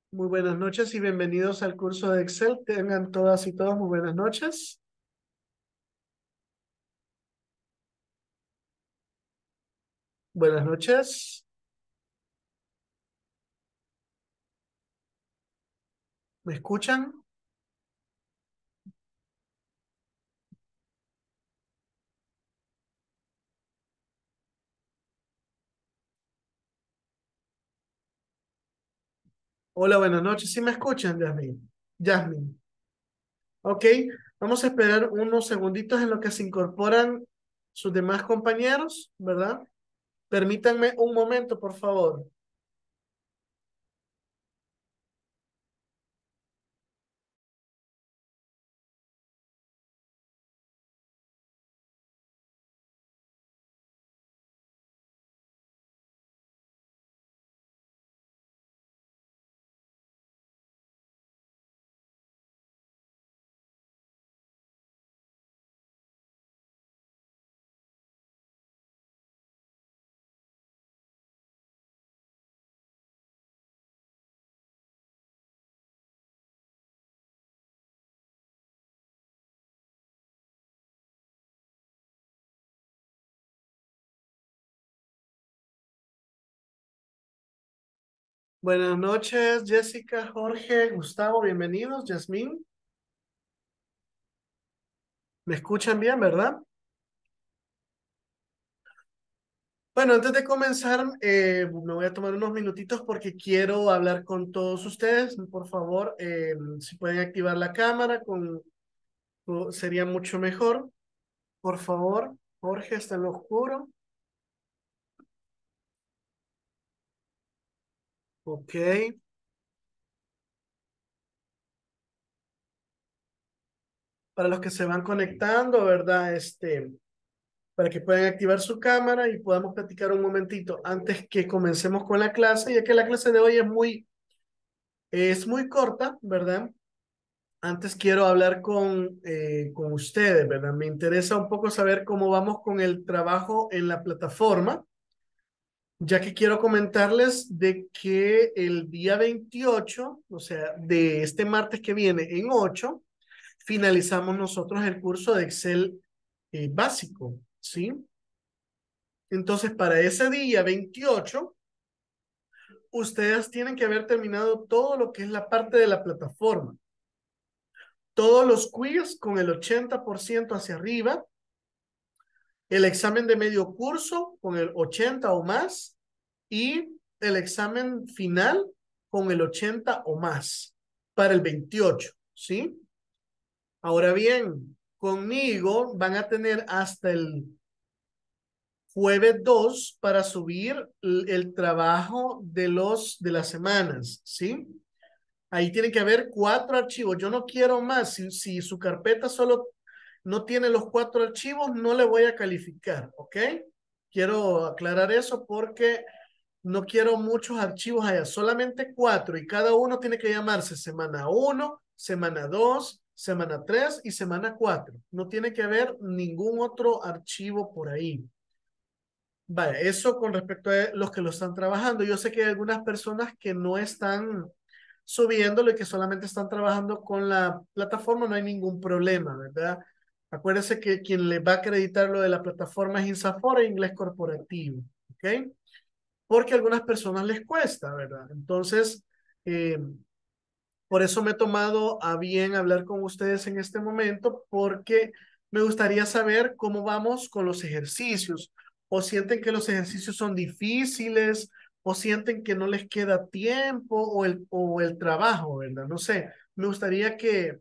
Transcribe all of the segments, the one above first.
Muy buenas noches y bienvenidos al curso de Excel. Tengan todas y todos muy buenas noches. Buenas noches. ¿Me escuchan? Hola, buenas noches. ¿Sí me escuchan, Yasmin? Yasmin. Ok, vamos a esperar unos segunditos en lo que se incorporan sus demás compañeros, ¿verdad? Permítanme un momento, por favor. Buenas noches, Jessica, Jorge, Gustavo, bienvenidos. Yasmin, ¿me escuchan bien, verdad? Bueno, antes de comenzar, me voy a tomar unos minutitos porque quiero hablar con todos ustedes. Por favor, si pueden activar la cámara, sería mucho mejor. Por favor, Jorge, está en lo oscuro. Ok. Para los que se van conectando, ¿verdad? Para que puedan activar su cámara y podamos platicar un momentito antes que comencemos con la clase, ya que la clase de hoy es muy corta, ¿verdad? Antes quiero hablar con ustedes, ¿verdad? Me interesa un poco saber cómo vamos con el trabajo en la plataforma, ya que quiero comentarles de que el día 28, o sea, de este martes que viene en 8, finalizamos nosotros el curso de Excel básico, ¿sí? Entonces, para ese día 28, ustedes tienen que haber terminado todo lo que es la parte de la plataforma. Todos los quiz con el 80% hacia arriba, el examen de medio curso con el 80 o más y el examen final con el 80 o más para el 28, ¿sí? Ahora bien, conmigo van a tener hasta el jueves 2 para subir el trabajo de las semanas, ¿sí? Ahí tienen que haber 4 archivos. Yo no quiero más. Si su carpeta solo no tiene los 4 archivos, no le voy a calificar, ¿ok? Quiero aclarar eso porque no quiero muchos archivos allá, solamente 4 y cada uno tiene que llamarse semana 1, semana 2, semana 3 y semana 4. No tiene que haber ningún otro archivo por ahí. Vaya, eso con respecto a los que lo están trabajando. Yo sé que hay algunas personas que no están subiéndolo y que solamente están trabajando con la plataforma, no hay ningún problema, ¿verdad? Acuérdense que quien le va a acreditar lo de la plataforma es Insafora e Inglés Corporativo, ¿ok? Porque a algunas personas les cuesta, ¿verdad? Entonces, eh, por eso me he tomado a bien hablar con ustedes en este momento, porque me gustaría saber cómo vamos con los ejercicios. O sienten que los ejercicios son difíciles, o sienten que no les queda tiempo, o el trabajo, ¿verdad? No sé. Me gustaría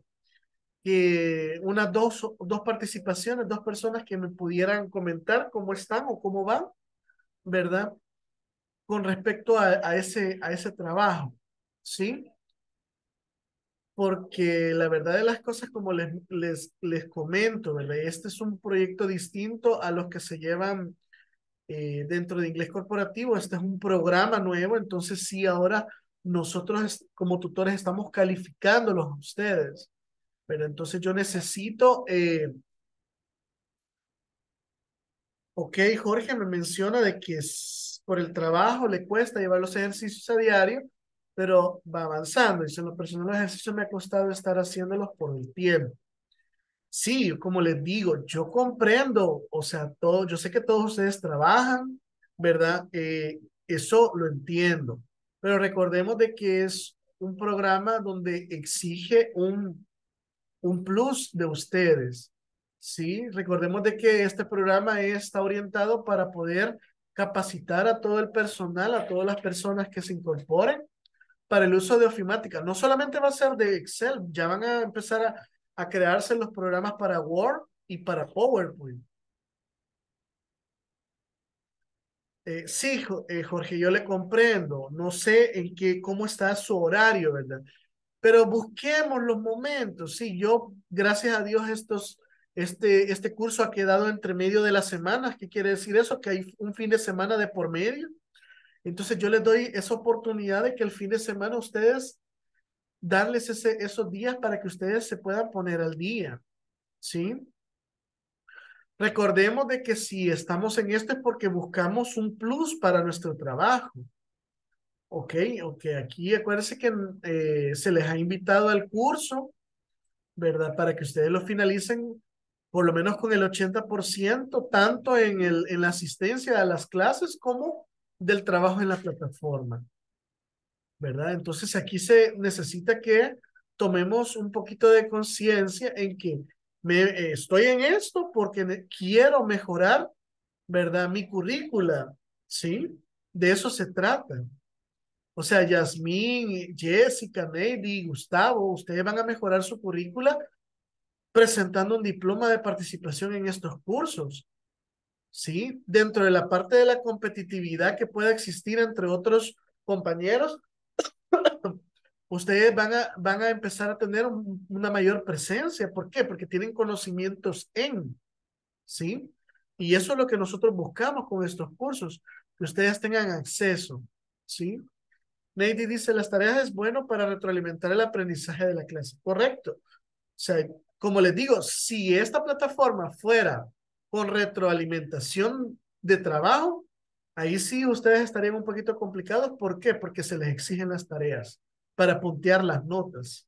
que unas dos participaciones, dos personas que me pudieran comentar cómo están o cómo van, ¿verdad? Con respecto a ese trabajo, ¿sí? Porque la verdad de las cosas, como les comento, ¿verdad? Este es un proyecto distinto a los que se llevan dentro de inglés corporativo. Este es un programa nuevo, entonces sí, ahora nosotros como tutores estamos calificándolos a ustedes, pero entonces yo necesito, ok, Jorge me menciona de que por el trabajo le cuesta llevar los ejercicios a diario, pero va avanzando. Y en lo personal, los ejercicios me ha costado estar haciéndolos por el tiempo. Sí, como les digo, yo comprendo, o sea, todo, yo sé que todos ustedes trabajan, ¿verdad? Eso lo entiendo, pero recordemos de que es un programa donde exige un plus de ustedes, ¿sí? Recordemos de que este programa está orientado para poder capacitar a todo el personal, a todas las personas que se incorporen para el uso de ofimática. No solamente va a ser de Excel, ya van a empezar a crearse los programas para Word y para PowerPoint. Sí, Jorge, yo le comprendo. No sé en qué, cómo está su horario, ¿verdad? Pero busquemos los momentos. Sí, yo, gracias a Dios, este curso ha quedado entre medio de las semanas. ¿Qué quiere decir eso? Que hay un fin de semana de por medio. Entonces yo les doy esa oportunidad de que el fin de semana ustedes darles esos días para que ustedes se puedan poner al día, ¿sí? Recordemos de que si estamos en esto es porque buscamos un plus para nuestro trabajo, ¿ok? Ok, aquí acuérdense que se les ha invitado al curso, ¿verdad? Para que ustedes lo finalicen por lo menos con el 80%, tanto en la asistencia a las clases como del trabajo en la plataforma. ¿Verdad? Entonces aquí se necesita que tomemos un poquito de conciencia en que estoy en esto porque quiero mejorar, ¿verdad? Mi currícula, ¿sí? De eso se trata. O sea, Yasmín, Jessica, Neidy, Gustavo, ustedes van a mejorar su currícula presentando un diploma de participación en estos cursos, ¿sí? Dentro de la parte de la competitividad que pueda existir entre otros compañeros, ustedes van a empezar a tener una mayor presencia. ¿Por qué? Porque tienen conocimientos ¿sí? Y eso es lo que nosotros buscamos con estos cursos, que ustedes tengan acceso, ¿sí? Neidy dice, las tareas es bueno para retroalimentar el aprendizaje de la clase. Correcto. O sea, como les digo, si esta plataforma fuera con retroalimentación de trabajo, ahí sí ustedes estarían un poquito complicados. ¿Por qué? Porque se les exigen las tareas para puntear las notas.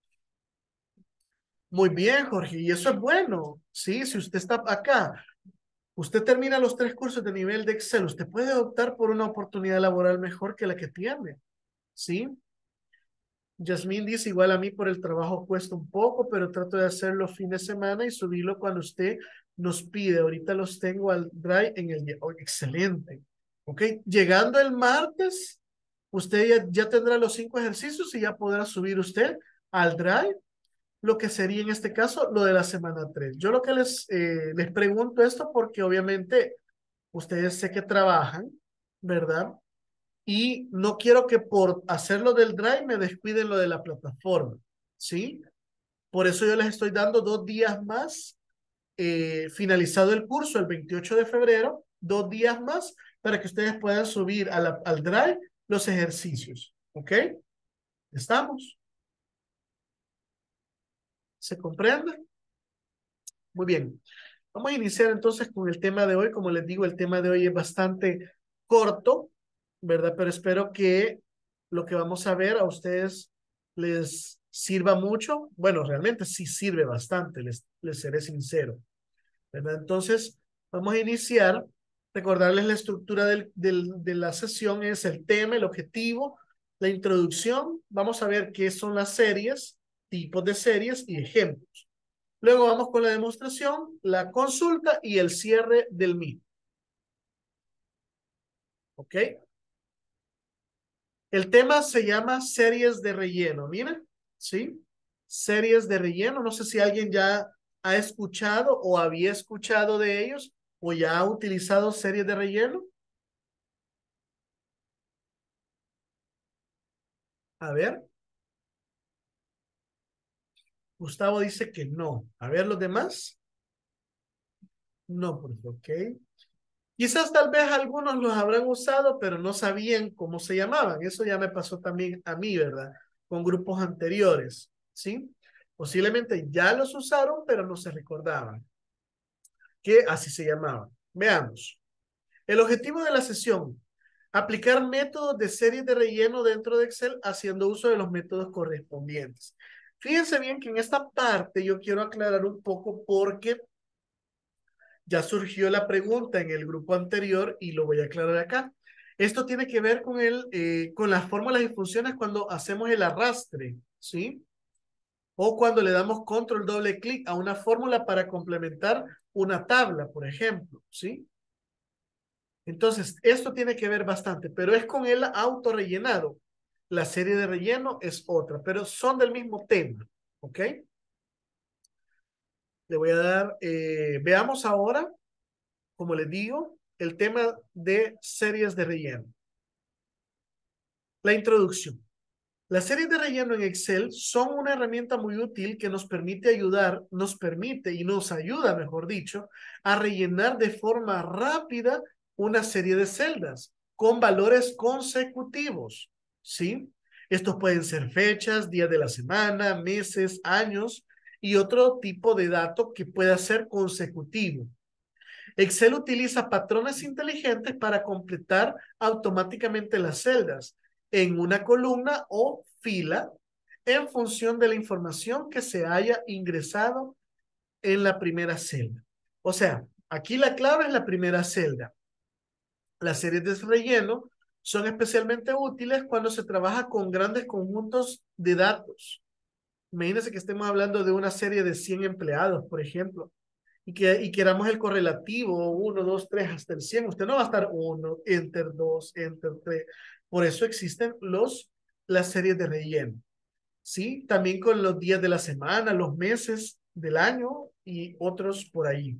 Muy bien, Jorge, y eso es bueno. Sí, si usted está acá, usted termina los 3 cursos de nivel de Excel, usted puede optar por una oportunidad laboral mejor que la que tiene. ¿Sí? Yasmín dice, igual a mí por el trabajo cuesta un poco, pero trato de hacerlo fin de semana y subirlo cuando usted nos pide. Ahorita los tengo al Drive en el día. Oh, excelente. Ok, llegando el martes, usted ya tendrá los 5 ejercicios y ya podrá subir usted al Drive lo que sería en este caso lo de la semana 3. Yo lo que les pregunto esto porque obviamente ustedes sé que trabajan, ¿verdad? Y no quiero que por hacerlo del Drive me descuiden lo de la plataforma, ¿sí? Por eso yo les estoy dando 2 días más, finalizado el curso el 28 de febrero, 2 días más para que ustedes puedan subir al Drive los ejercicios, ¿ok? ¿Estamos? ¿Se comprende? Muy bien. Vamos a iniciar entonces con el tema de hoy. Como les digo, el tema de hoy es bastante corto, ¿verdad? Pero espero que lo que vamos a ver a ustedes les sirva mucho. Bueno, realmente sí sirve bastante, les seré sincero, ¿verdad? Entonces, vamos a iniciar. Recordarles la estructura de la sesión es el tema, el objetivo, la introducción. Vamos a ver qué son las series, tipos de series y ejemplos. Luego vamos con la demostración, la consulta y el cierre del mismo. ¿Ok? El tema se llama series de relleno. Miren, ¿sí? Series de relleno. No sé si alguien ya ha escuchado o había escuchado de ellos o ya ha utilizado series de relleno. A ver, Gustavo dice que no. A ver, los demás. No, pues, ok. Quizás tal vez algunos los habrán usado, pero no sabían cómo se llamaban. Eso ya me pasó también a mí, ¿verdad? Con grupos anteriores, ¿sí? Posiblemente ya los usaron, pero no se recordaban que así se llamaban. Veamos. El objetivo de la sesión, Aplicar métodos de series de relleno dentro de Excel haciendo uso de los métodos correspondientes. Fíjense bien que en esta parte yo quiero aclarar un poco porque ya surgió la pregunta en el grupo anterior y lo voy a aclarar acá. Esto tiene que ver con las fórmulas y funciones cuando hacemos el arrastre, ¿sí? O cuando le damos control doble clic a una fórmula para complementar una tabla, por ejemplo, ¿sí? Entonces, esto tiene que ver bastante, pero es con el autorrellenado. La serie de relleno es otra, pero son del mismo tema, ¿ok? Le voy a dar, veamos ahora, como les digo, el tema de series de relleno. La introducción. Las series de relleno en Excel son una herramienta muy útil que nos permite y nos ayuda, mejor dicho, a rellenar de forma rápida una serie de celdas con valores consecutivos, ¿sí? Estos pueden ser fechas, días de la semana, meses, años y otro tipo de dato que pueda ser consecutivo. Excel utiliza patrones inteligentes para completar automáticamente las celdas en una columna o fila en función de la información que se haya ingresado en la primera celda. O sea, aquí la clave es la primera celda. Las series de relleno son especialmente útiles cuando se trabaja con grandes conjuntos de datos. Imagínense que estemos hablando de una serie de 100 empleados, por ejemplo y queramos el correlativo, uno, 2, 3, hasta el 100. Usted no va a estar uno, enter 2, enter 3. Por eso existen las series de relleno. ¿Sí? También con los días de la semana, los meses del año y otros por ahí.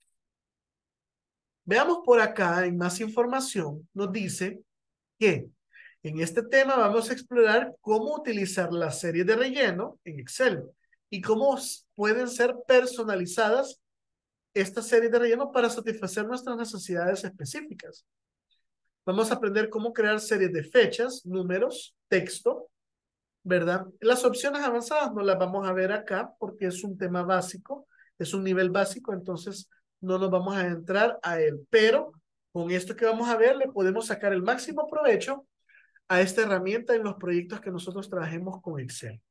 Veamos por acá en más información, nos dice que en este tema vamos a explorar cómo utilizar las series de relleno en Excel y cómo pueden ser personalizadas esta serie de relleno para satisfacer nuestras necesidades específicas. Vamos a aprender cómo crear series de fechas, números, texto, ¿verdad? Las opciones avanzadas no las vamos a ver acá porque es un tema básico, es un nivel básico, entonces no nos vamos a entrar a él. Pero con esto que vamos a ver, le podemos sacar el máximo provecho a esta herramienta en los proyectos que nosotros trabajemos con Excel.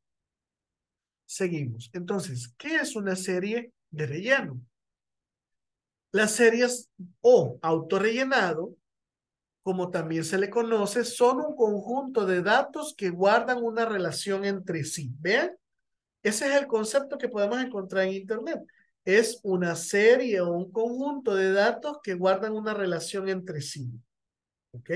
Seguimos. Entonces, ¿qué es una serie de relleno? Las series o autorrellenado, como también se le conoce, son un conjunto de datos que guardan una relación entre sí. ¿Vean? Ese es el concepto que podemos encontrar en Internet. Es una serie o un conjunto de datos que guardan una relación entre sí. ¿Ok?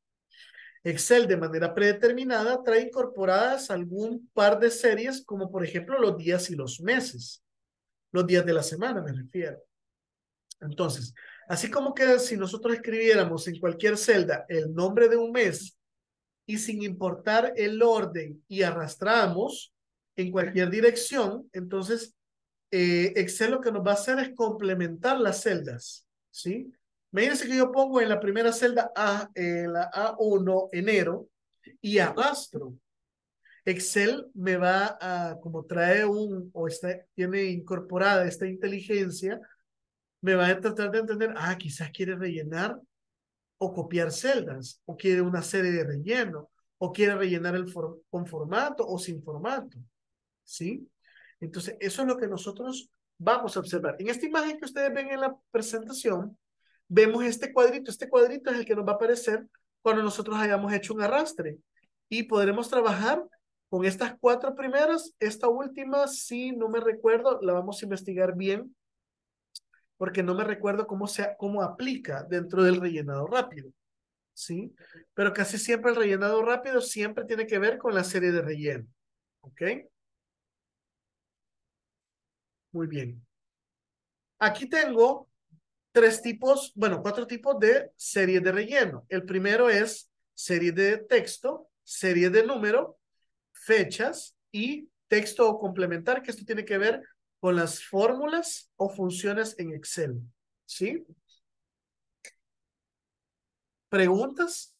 Excel de manera predeterminada trae incorporadas algún par de series, como por ejemplo los días y los meses. Los días de la semana me refiero. Entonces, así como que si nosotros escribiéramos en cualquier celda el nombre de un mes y sin importar el orden y arrastramos en cualquier dirección, entonces Excel lo que nos va a hacer es complementar las celdas, ¿sí? Imagínense que yo pongo en la primera celda A, en la A1, enero, y arrastro. Excel me va a, como trae tiene incorporada esta inteligencia, me va a tratar de entender, quizás quiere rellenar o copiar celdas, o quiere una serie de relleno, o quiere rellenar con formato o sin formato, ¿sí? Entonces, eso es lo que nosotros vamos a observar. En esta imagen que ustedes ven en la presentación, vemos este cuadrito. Este cuadrito es el que nos va a aparecer cuando nosotros hayamos hecho un arrastre. Y podremos trabajar con estas cuatro primeras. Esta última, si no me recuerdo, la vamos a investigar bien porque no me recuerdo cómo aplica dentro del rellenado rápido, ¿sí? Pero casi siempre el rellenado rápido siempre tiene que ver con la serie de relleno, ¿ok? Muy bien. Aquí tengo cuatro tipos de series de relleno. El primero es serie de texto, serie de número, fechas y texto o complementar, que esto tiene que ver con las fórmulas o funciones en Excel, ¿sí? ¿Preguntas?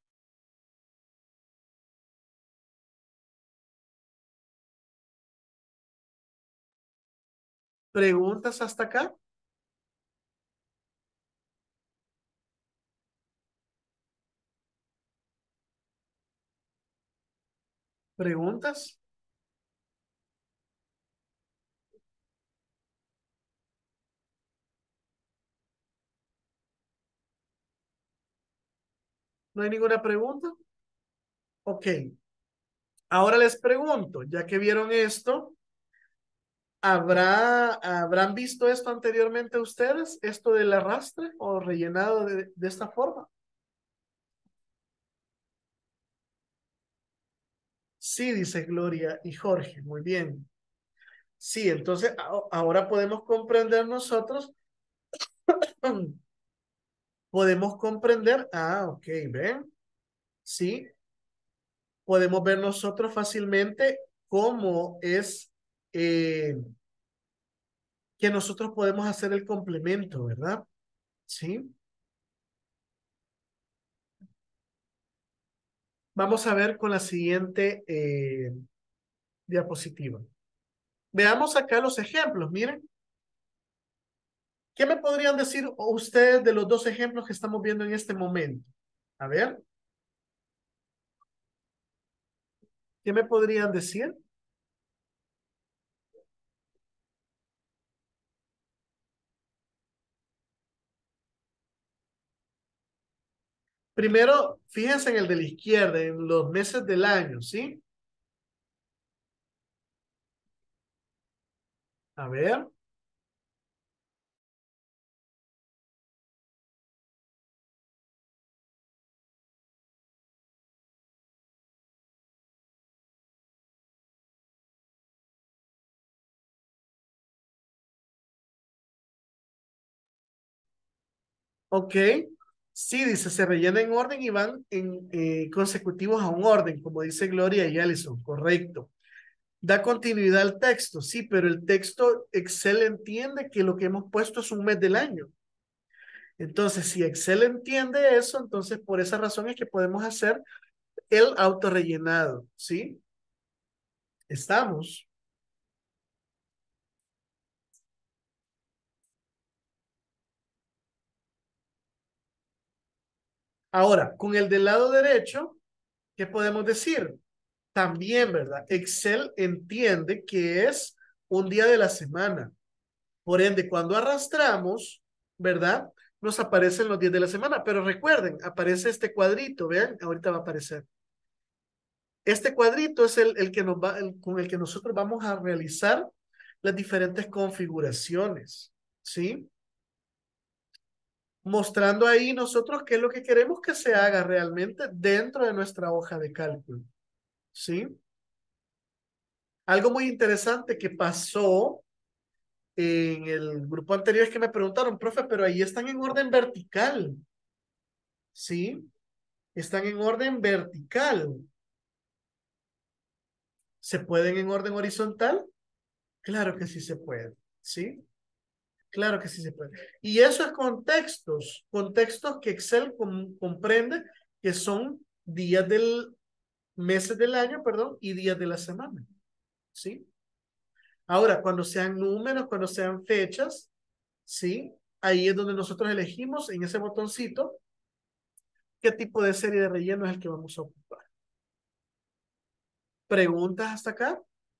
¿Preguntas hasta acá? ¿Preguntas? ¿No hay ninguna pregunta? Ok. Ahora les pregunto, ya que vieron esto, ¿habrán visto esto anteriormente ustedes? ¿Esto del arrastre o rellenado de esta forma? Sí, dice Gloria y Jorge. Muy bien. Sí, entonces ahora podemos comprender nosotros, podemos comprender, ok, ven, sí, podemos ver nosotros fácilmente cómo es eh, que nosotros podemos hacer el complemento, ¿verdad? Sí. Vamos a ver con la siguiente diapositiva. Veamos acá los ejemplos, miren. ¿Qué me podrían decir ustedes de los dos ejemplos que estamos viendo en este momento? A ver, ¿qué me podrían decir? Primero, fíjense en el de la izquierda, en los meses del año, ¿sí? A ver, ok. Sí, dice, se rellena en orden y van en consecutivos a un orden, como dice Gloria y Allison, correcto. Da continuidad al texto, sí, pero el texto Excel entiende que lo que hemos puesto es un mes del año. Entonces, si Excel entiende eso, entonces por esa razón es que podemos hacer el autorrellenado, ¿sí? Estamos. Ahora, con el del lado derecho, ¿qué podemos decir? También, ¿verdad? Excel entiende que es un día de la semana. Por ende, cuando arrastramos, ¿verdad? Nos aparecen los días de la semana. Pero recuerden, aparece este cuadrito, vean, ahorita va a aparecer. Este cuadrito es el que nos va, con el que nosotros vamos a realizar las diferentes configuraciones, ¿sí? Mostrando ahí nosotros qué es lo que queremos que se haga realmente dentro de nuestra hoja de cálculo, ¿sí? Algo muy interesante que pasó en el grupo anterior es que me preguntaron, profe, pero ahí están en orden vertical, ¿sí? Están en orden vertical. ¿Se pueden en orden horizontal? Claro que sí se puede, ¿sí? Claro que sí se puede. Y eso es contextos, contextos que Excel comprende que son días del, meses del año, perdón, y días de la semana, ¿sí? Ahora, cuando sean números, cuando sean fechas, ¿sí? Ahí es donde nosotros elegimos en ese botoncito qué tipo de serie de relleno es el que vamos a ocupar. ¿Preguntas hasta acá?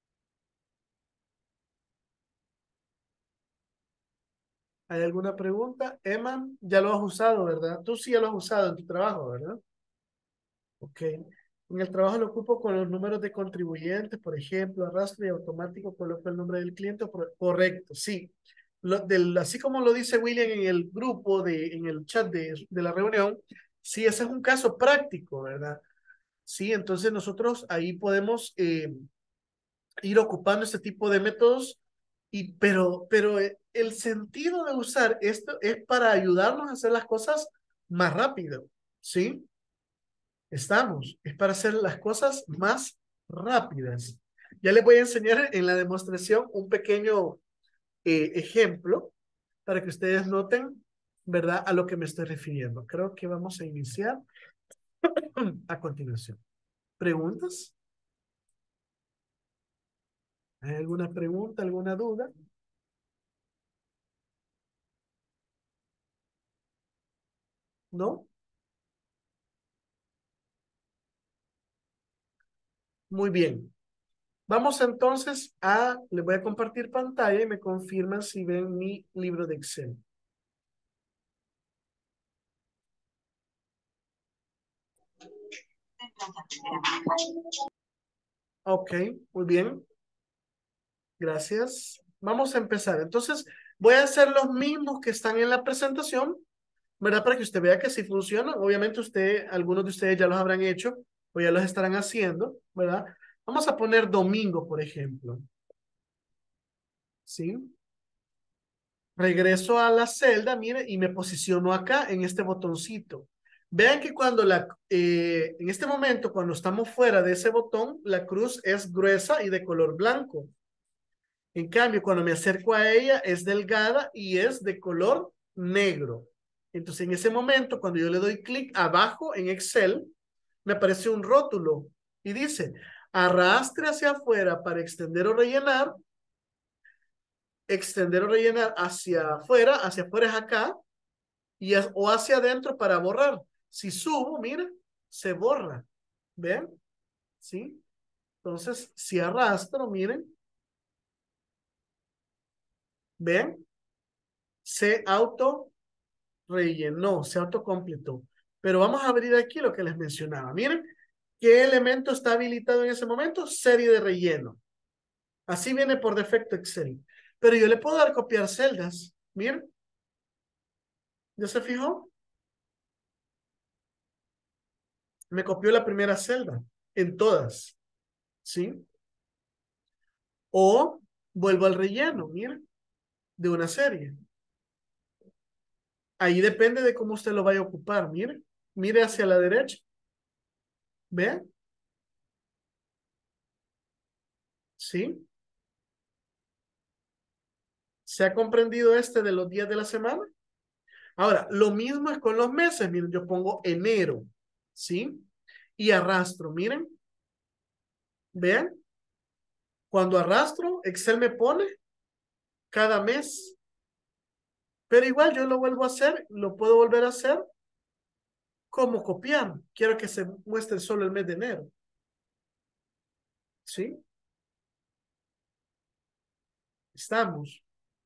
¿Hay alguna pregunta? Emma, ya lo has usado, ¿verdad? Tú sí ya lo has usado en tu trabajo, ¿verdad? Ok. En el trabajo lo ocupo con los números de contribuyentes, por ejemplo, arrastre y automático coloco el nombre del cliente. Correcto, sí. Así como lo dice William en el grupo, en el chat de la reunión, sí, ese es un caso práctico, ¿verdad? Sí, entonces nosotros ahí podemos ir ocupando este tipo de métodos, pero el sentido de usar esto es para ayudarnos a hacer las cosas más rápido, ¿sí? Estamos, es para hacer las cosas más rápidas. Ya les voy a enseñar en la demostración un pequeño ejemplo para que ustedes noten, ¿verdad? A lo que me estoy refiriendo. Creo que vamos a iniciar a continuación. ¿Preguntas? ¿Hay alguna pregunta, alguna duda? ¿No? Muy bien. Vamos entonces a, les voy a compartir pantalla y me confirman si ven mi libro de Excel. Ok, muy bien. Gracias. Vamos a empezar. Entonces, voy a hacer los mismos que están en la presentación, ¿verdad? Para que usted vea que sí funcionan. Obviamente usted, algunos de ustedes ya los habrán hecho o ya los estarán haciendo, ¿verdad? Vamos a poner domingo, por ejemplo. ¿Sí? Regreso a la celda, mire, y me posiciono acá en este botoncito. Vean que cuando en este momento, cuando estamos fuera de ese botón, la cruz es gruesa y de color blanco. En cambio, cuando me acerco a ella, es delgada y es de color negro. Entonces, en ese momento, cuando yo le doy clic abajo en Excel, me aparece un rótulo y dice, arrastre hacia afuera para extender o rellenar hacia afuera es acá, o hacia adentro para borrar. Si subo, mira, se borra. ¿Ven? ¿Sí? Entonces, si arrastro, miren, ¿ven? Se auto rellenó, se autocompletó. Pero vamos a abrir aquí lo que les mencionaba. Miren, ¿qué elemento está habilitado en ese momento? Serie de relleno. Así viene por defecto Excel. Pero yo le puedo dar copiar celdas. Miren, ¿ya se fijó? Me copió la primera celda en todas. ¿Sí? O vuelvo al relleno, miren, de una serie. Ahí depende de cómo usted lo vaya a ocupar. Mire, mire hacia la derecha. ¿Ve? ¿Sí? ¿Se ha comprendido este de los días de la semana? Ahora, lo mismo es con los meses. Miren, yo pongo enero. ¿Sí? Y arrastro. Miren. ¿Vean? Cuando arrastro, Excel me pone cada mes. Pero igual yo lo vuelvo a hacer. Lo puedo volver a hacer como copiar. Quiero que se muestre solo el mes de enero. ¿Sí? Estamos.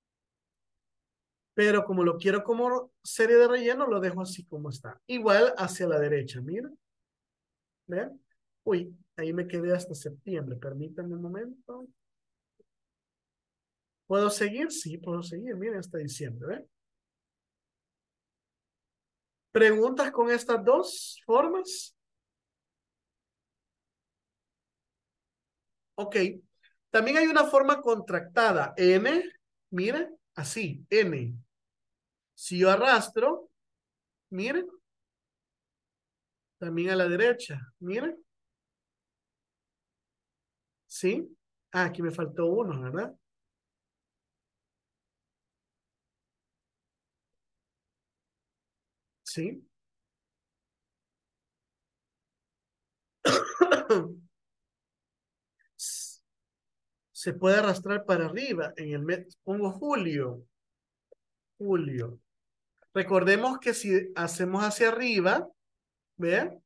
Pero como lo quiero como serie de relleno, lo dejo así como está. Igual hacia la derecha, mira. ¿Ven? Uy, ahí me quedé hasta septiembre. Permítanme un momento. ¿Puedo seguir? Sí, puedo seguir. Miren, hasta diciembre, ¿ven? ¿Preguntas con estas dos formas? Ok. También hay una forma contractada. N, miren, así, N. Si yo arrastro, miren, también a la derecha, miren, ¿sí? Ah, aquí me faltó uno, ¿verdad? Sí. Se puede arrastrar para arriba. En el mes, pongo julio, julio. Recordemos que si hacemos hacia arriba, ¿vean?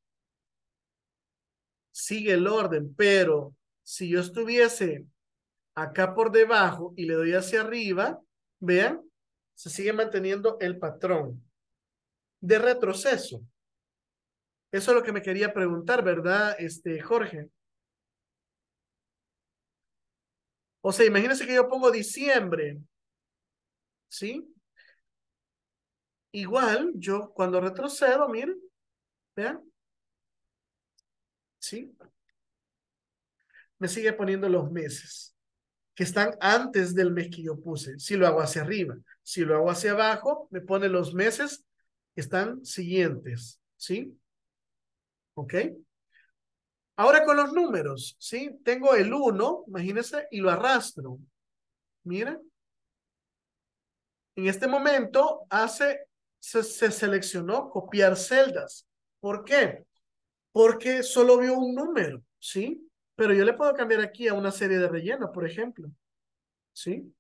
Sigue el orden, pero si yo estuviese acá por debajo y le doy hacia arriba, vean, se sigue manteniendo el patrón de retroceso. Eso es lo que me quería preguntar, ¿verdad, Jorge? O sea, imagínense que yo pongo diciembre, ¿sí? Igual, yo cuando retrocedo, miren, vean, ¿sí? Me sigue poniendo los meses que están antes del mes que yo puse. Si lo hago hacia arriba, si lo hago hacia abajo, me pone los meses que están siguientes, ¿sí? ¿Ok? Ahora con los números, ¿sí? Tengo el uno, imagínense, y lo arrastro. Miren, en este momento se seleccionó copiar celdas. ¿Por qué? Porque solo vio un número, ¿sí? Pero yo le puedo cambiar aquí a una serie de relleno, por ejemplo, ¿sí?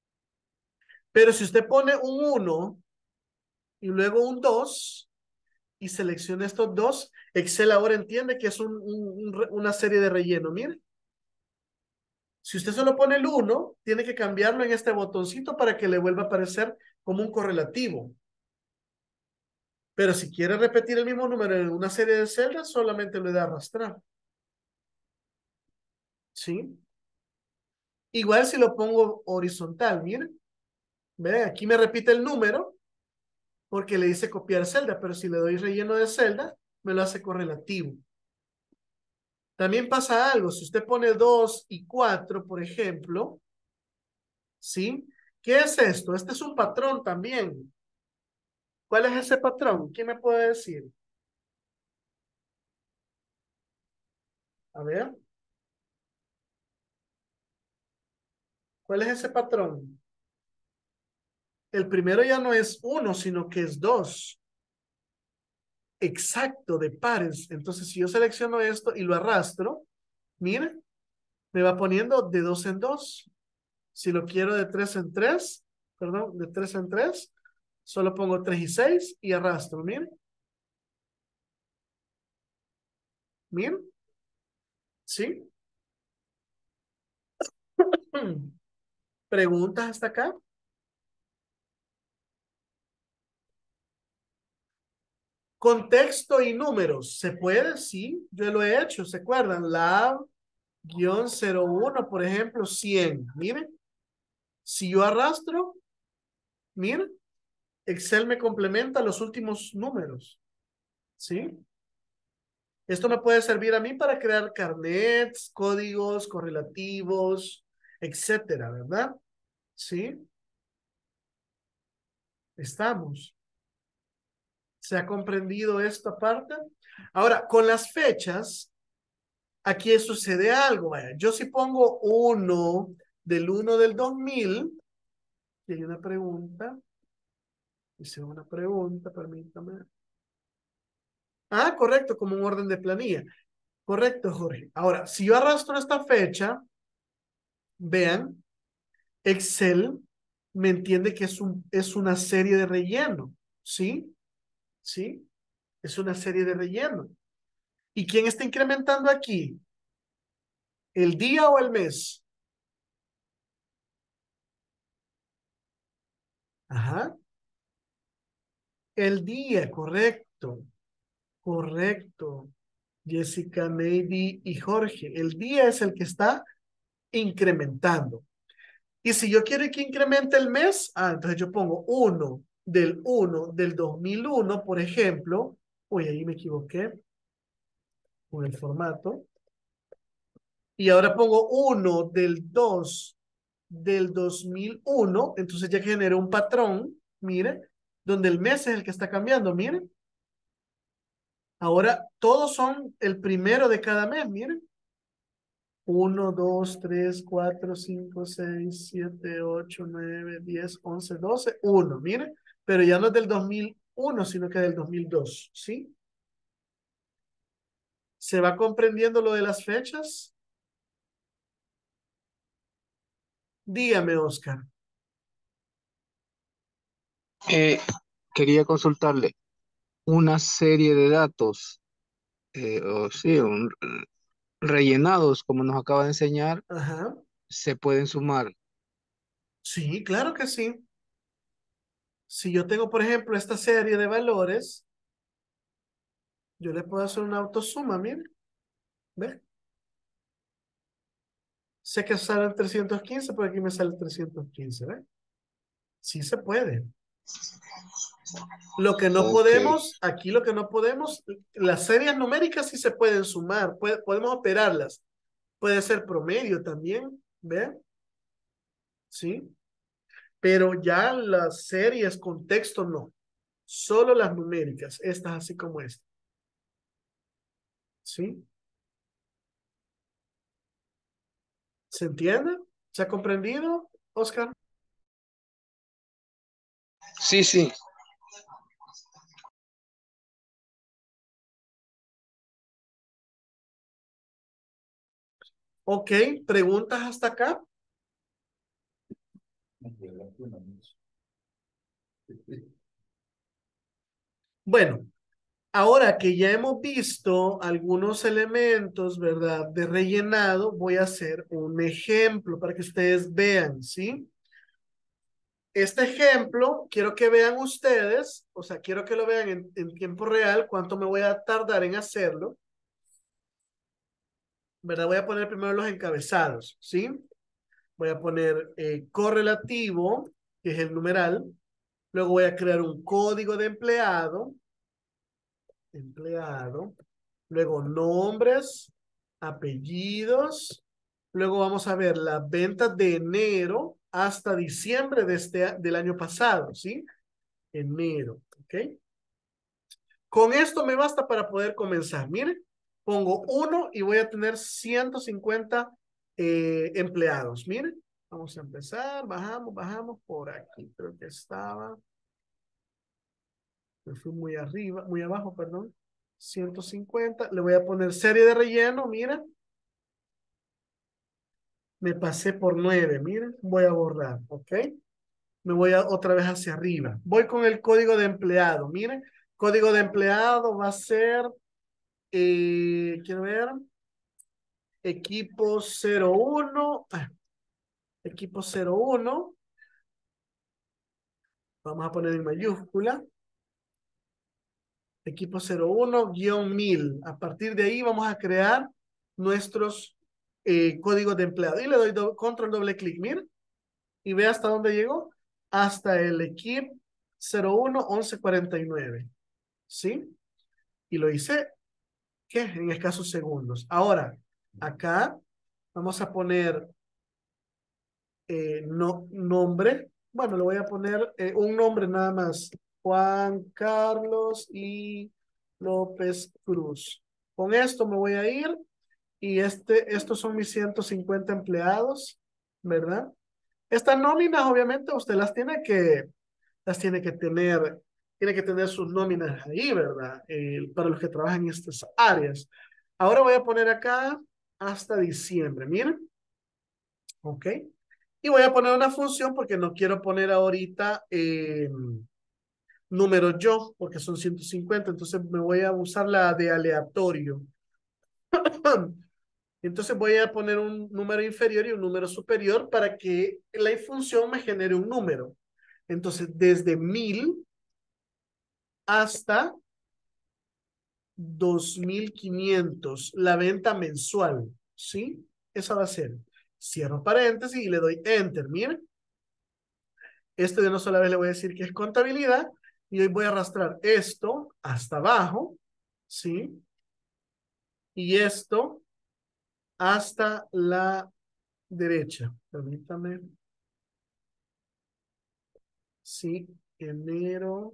Pero si usted pone un uno y luego un 2, y selecciono estos dos, Excel ahora entiende que es una serie de relleno. Mire, si usted solo pone el 1, tiene que cambiarlo en este botoncito para que le vuelva a aparecer como un correlativo. Pero si quiere repetir el mismo número en una serie de celdas, solamente le da arrastrar. ¿Sí? Igual si lo pongo horizontal, miren. ¿Ve? Aquí me repite el número porque le dice copiar celda, pero si le doy relleno de celda, me lo hace correlativo. También pasa algo, si usted pone 2 y 4, por ejemplo, ¿sí? ¿Qué es esto? Este es un patrón también. ¿Cuál es ese patrón? ¿Quién me puede decir? A ver, ¿cuál es ese patrón? El primero ya no es 1, sino que es 2. Exacto, de pares. Entonces, si yo selecciono esto y lo arrastro, mire, me va poniendo de 2 en 2. Si lo quiero de 3 en 3, perdón, de 3 en 3, solo pongo 3 y 6 y arrastro, mire, mire, ¿sí? ¿Preguntas hasta acá? Contexto y números, ¿se puede? Sí, yo lo he hecho, ¿se acuerdan? Lab-01, por ejemplo, 100, miren, si yo arrastro, miren, Excel me complementa los últimos números, ¿sí? Esto me puede servir a mí para crear carnets, códigos, correlativos, etcétera, ¿verdad? ¿Sí? Estamos. ¿Se ha comprendido esta parte? Ahora, con las fechas, aquí sucede algo. Vaya. Yo si pongo 1 del 2000, y hay una pregunta, hice una pregunta, permítame. Ah, correcto, como un orden de planilla. Correcto, Jorge. Ahora, si yo arrastro esta fecha, vean, Excel me entiende que es una serie de relleno. ¿Sí? ¿Sí? Es una serie de relleno. ¿Y quién está incrementando aquí? ¿El día o el mes? Ajá. El día, correcto. Correcto. Jessica, Navy y Jorge. El día es el que está incrementando. Y si yo quiero que incremente el mes, entonces yo pongo 1 del 2001, por ejemplo. Uy, ahí me equivoqué con el formato. Y ahora pongo 1 del 2 del 2001. Entonces ya generé un patrón, mire, donde el mes es el que está cambiando, mire. Ahora todos son el primero de cada mes, miren. 1, 2, 3, 4, 5, 6, 7, 8, 9, 10, 11, 12, 1, miren. Pero ya no es del 2001, sino que del 2002, ¿sí? ¿Se va comprendiendo lo de las fechas? Dígame, Oscar. Eh, Quería consultarle una serie de datos, o sí, rellenados, como nos acaba de enseñar, Ajá. se pueden sumar. Sí, claro que sí. Si yo tengo, por ejemplo, esta serie de valores, yo le puedo hacer una autosuma, mire. ¿Ve? Sé que sale el 315, pero aquí me sale el 315, ¿ve? Sí se puede. Lo que no Ok, podemos, aquí lo que no podemos, las series numéricas sí se pueden sumar, podemos operarlas. Puede ser promedio también, ¿ve? Sí. Pero ya las series con texto no. Solo las numéricas, estas así como esta. ¿Sí? ¿Se entiende? ¿Se ha comprendido, Oscar? sí, sí. Ok, preguntas hasta acá. Bueno, Ahora que ya hemos visto algunos elementos, ¿verdad? De rellenado, voy a hacer un ejemplo para que ustedes vean, ¿sí? Este ejemplo, quiero que vean ustedes, o sea, quiero que lo vean en tiempo real, cuánto me voy a tardar en hacerlo, ¿verdad? Voy a poner primero los encabezados, ¿sí? Voy a poner correlativo, que es el numeral. Luego voy a crear un código de empleado. Luego nombres, apellidos. Luego vamos a ver las ventas de enero hasta diciembre del año pasado, ¿sí? Enero, ¿ok? Con esto me basta para poder comenzar. Miren, pongo uno y voy a tener 150 empleados. Miren, vamos a empezar, bajamos por aquí. Creo que estaba, me fui muy arriba, muy abajo, perdón. 150, le voy a poner serie de relleno, mira, me pasé por 9, miren, voy a borrar, ¿ok? Me voy otra vez hacia arriba. Voy con el código de empleado, miren, código de empleado va a ser, quiero ver, equipo 01, equipo 01, vamos a poner en mayúscula, equipo 01-1000. A partir de ahí vamos a crear nuestros códigos de empleado. Y le doy control doble clic, miren, y ve hasta dónde llegó. Hasta el equipo 01-1149. ¿Sí? Y lo hice, ¿qué? En escasos segundos. Ahora, acá vamos a poner nombre. Bueno, le voy a poner un nombre nada más. Juan Carlos y López Cruz. Con esto me voy a ir y estos son mis 150 empleados, ¿verdad? Estas nóminas, obviamente, usted tiene que tener sus nóminas ahí, ¿verdad? Para los que trabajan en estas áreas. Ahora voy a poner acá hasta diciembre, miren, ¿ok? Y voy a poner una función porque no quiero poner ahorita números yo, porque son 150, entonces me voy a usar la de aleatorio. Entonces voy a poner un número inferior y un número superior para que la función me genere un número. Entonces, desde 1000 hasta 2500, la venta mensual, ¿sí? Esa va a ser. Cierro paréntesis y le doy enter. Miren, esto de una sola vez le voy a decir que es contabilidad y hoy voy a arrastrar esto hasta abajo, ¿sí? Y esto hasta la derecha. Permítame. Sí, enero.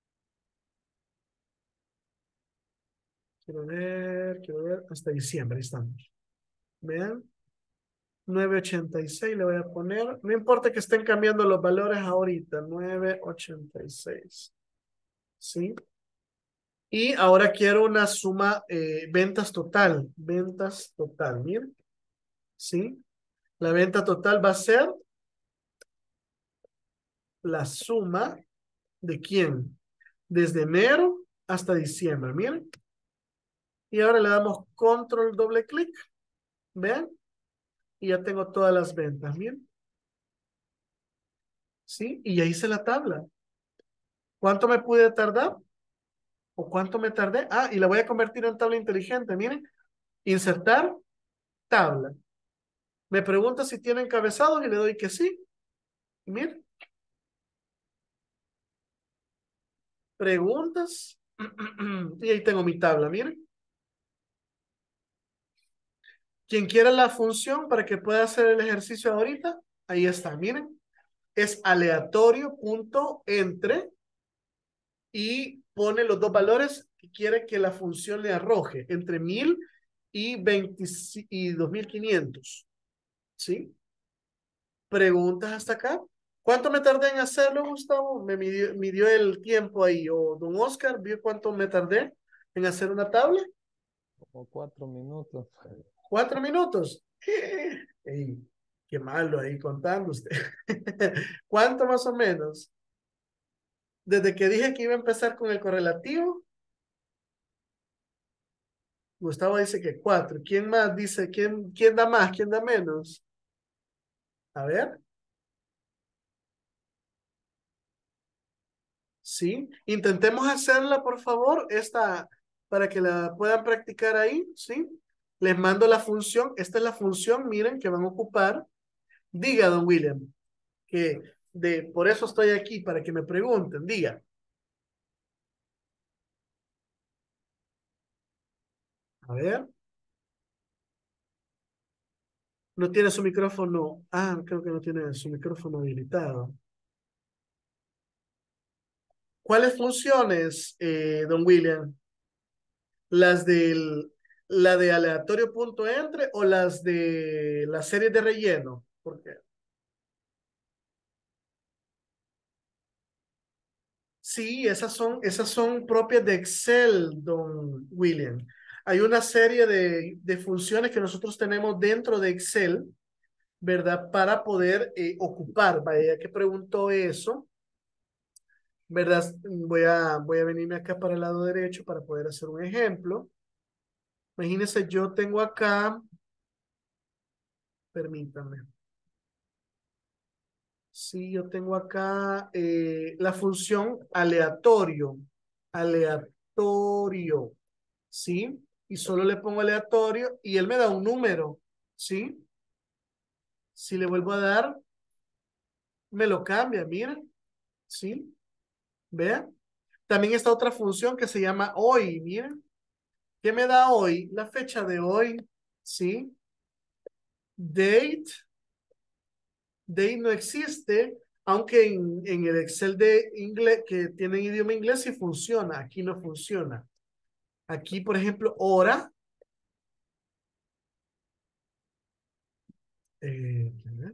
Quiero ver, hasta diciembre, ahí estamos. Vean, 986 le voy a poner, no importa que estén cambiando los valores ahorita, 986, ¿sí? Y ahora quiero una suma, ventas total, miren, ¿sí? La venta total va a ser la suma de quién, desde enero hasta diciembre, miren. Y ahora le damos control doble clic, vean, y ya tengo todas las ventas, miren. ¿Sí? Y ya hice la tabla. ¿Cuánto me pude tardar? ¿O cuánto me tardé? Ah, y la voy a convertir en tabla inteligente. Miren, insertar tabla. Me pregunta si tiene encabezados y le doy que sí. Y miren, preguntas. Y ahí tengo mi tabla, miren. Quien quiera la función para que pueda hacer el ejercicio ahorita, ahí está, miren. Es aleatorio.entre y pone los dos valores que quiere que la función le arroje, entre 1000 y 20 y 2500. ¿Sí? ¿Preguntas hasta acá? ¿Cuánto me tardé en hacerlo, Gustavo? Me dio el tiempo ahí. O don Oscar, ¿vio cuánto me tardé en hacer una tabla? Como 4 minutos. 4 minutos. Ey, qué malo ahí contando usted. ¿Cuánto más o menos? Desde que dije que iba a empezar con el correlativo Gustavo dice que 4. ¿Quién más dice? ¿Quién da más? ¿Quién da menos? A ver. Sí. Intentemos hacerla, por favor, esta, para que la puedan practicar ahí. Sí. Les mando la función. Esta es la función, miren, que van a ocupar. Diga, don William, que por eso estoy aquí, para que me pregunten. Diga. A ver. No tiene su micrófono. Ah, creo que no tiene su micrófono habilitado. ¿Cuáles funciones, don William? ¿Las la de aleatorio punto entre o las de la serie de relleno? ¿Por qué? Sí, esas son propias de Excel, don William. Hay una serie de funciones que nosotros tenemos dentro de Excel, ¿verdad? Para poder ocupar. Vaya, que preguntó eso, ¿verdad? Voy a venirme acá para el lado derecho para poder hacer un ejemplo. Imagínense, yo tengo acá, permítame. Sí, yo tengo acá la función aleatorio. Aleatorio. ¿Sí? Y solo le pongo aleatorio y él me da un número. ¿Sí? Si le vuelvo a dar, me lo cambia, miren. ¿Sí? Vean. También está otra función que se llama hoy, miren. ¿Qué me da hoy? La fecha de hoy. ¿Sí? Date. Date no existe, aunque en el Excel de inglés, que tienen idioma inglés, sí funciona. Aquí no funciona. Aquí, por ejemplo, hora. Eh,